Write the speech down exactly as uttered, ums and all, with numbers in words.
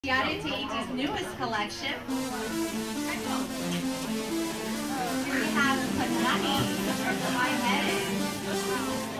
Added to A T's newest collection. Here we have Panani, lightheaded.